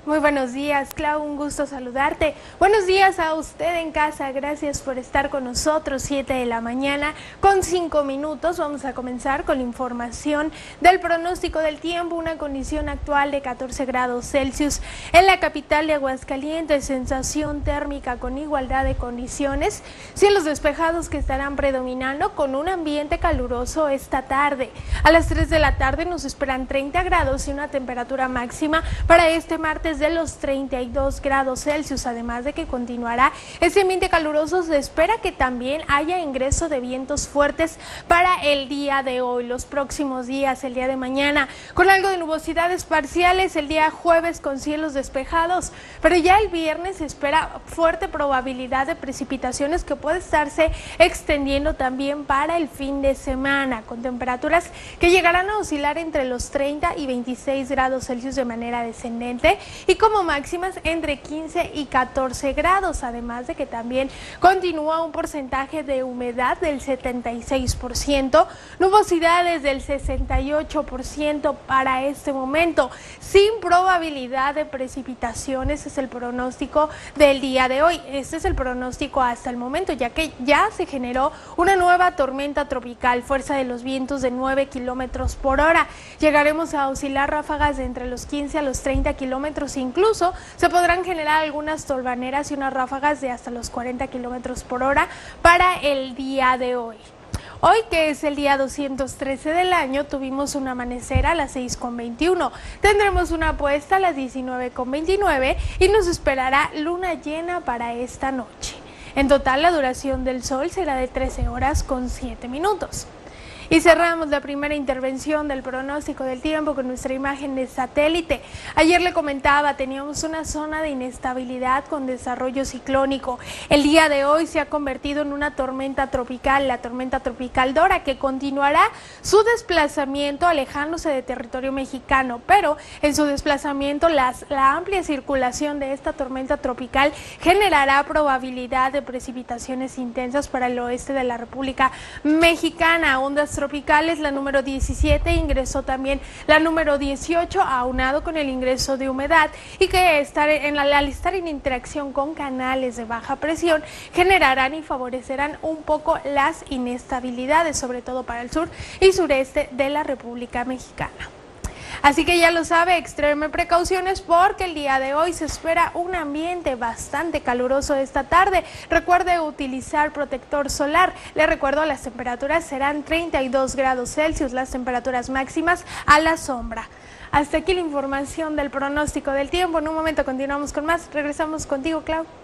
Muy buenos días, Clau, un gusto saludarte. Buenos días a usted en casa, gracias por estar con nosotros, 7 de la mañana con 5 minutos. Vamos a comenzar con la información del pronóstico del tiempo, una condición actual de 14 grados Celsius en la capital de Aguascalientes, sensación térmica con igualdad de condiciones, cielos despejados que estarán predominando con un ambiente caluroso esta tarde. A las 3 de la tarde nos esperan 30 grados y una temperatura máxima para este martes de los 32 grados Celsius, además de que continuará ese ambiente caluroso. Se espera que también haya ingreso de vientos fuertes para el día de hoy, los próximos días, el día de mañana, con algo de nubosidades parciales, el día jueves con cielos despejados, pero ya el viernes se espera fuerte probabilidad de precipitaciones que puede estarse extendiendo también para el fin de semana, con temperaturas que llegarán a oscilar entre los 30 y 26 grados Celsius de manera descendente, y como máximas entre 15 y 14 grados, además de que también continúa un porcentaje de humedad del 76%, nubosidades del 68% para este momento, sin probabilidad de precipitaciones. Es el pronóstico del día de hoy. Este es el pronóstico hasta el momento, ya que ya se generó una nueva tormenta tropical, fuerza de los vientos de 9 kilómetros por hora. Llegaremos a oscilar ráfagas de entre los 15 a los 30 kilómetros, incluso se podrán generar algunas tolvaneras y unas ráfagas de hasta los 40 kilómetros por hora para el día de hoy. Hoy, que es el día 213 del año, tuvimos un amanecer a las 6:21, tendremos una puesta a las 19:29 y nos esperará luna llena para esta noche. En total, la duración del sol será de 13 horas con 7 minutos. Y cerramos la primera intervención del pronóstico del tiempo con nuestra imagen de satélite. Ayer le comentaba, teníamos una zona de inestabilidad con desarrollo ciclónico. El día de hoy se ha convertido en una tormenta tropical, la tormenta tropical Dora, que continuará su desplazamiento alejándose de territorio mexicano, pero en su desplazamiento la amplia circulación de esta tormenta tropical generará probabilidad de precipitaciones intensas para el oeste de la República Mexicana. Ondas tropicales, la número 17, ingresó también la número 18, aunado con el ingreso de humedad, y que al estar en interacción con canales de baja presión generarán y favorecerán un poco las inestabilidades, sobre todo para el sur y sureste de la República Mexicana. Así que ya lo sabe, extreme precauciones porque el día de hoy se espera un ambiente bastante caluroso esta tarde. Recuerde utilizar protector solar. Le recuerdo, las temperaturas serán 32 grados Celsius, las temperaturas máximas a la sombra. Hasta aquí la información del pronóstico del tiempo. En un momento continuamos con más. Regresamos contigo, Clau.